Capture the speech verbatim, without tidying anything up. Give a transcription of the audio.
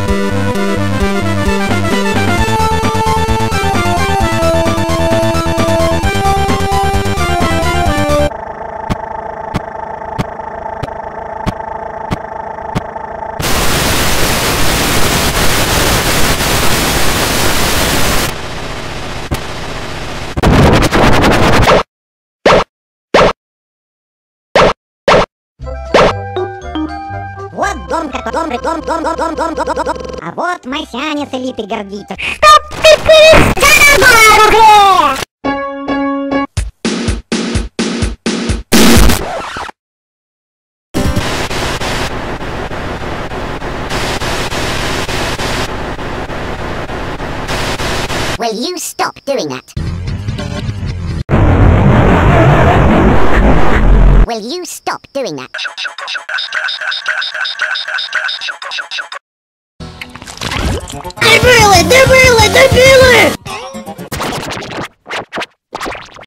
Вот дом, который дом, дом, дом, дом, дом, дом, дом, дом. А вот масяня лип и гордится. Чтоб ты перестала! Will you stop doing that? Will you stop doing that? Hey,